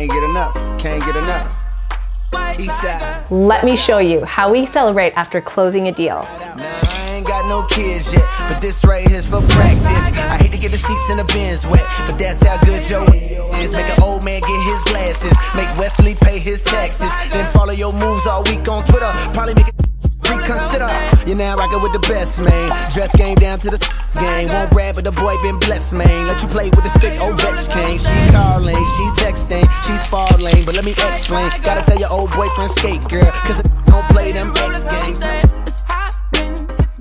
Can't get enough, can't get enough. Eastside. Let me show you how we celebrate after closing a deal. Nah, I ain't got no kids yet, but this right here's for practice. I hate to get the seats in the bins wet, but that's how good your is. Make an old man get his glasses, make Wesley pay his taxes, then follow your moves all week on Twitter. Probably make it reconsider. You're now rocking with the best, man. Dress game down to the game. Won't brag, but the boy been blessed, man. Let you play with the stick, Ovechkin. She calling, she texting, she's falling, but let me explain. Gotta tell your old boyfriend skate, girl, cause I don't play them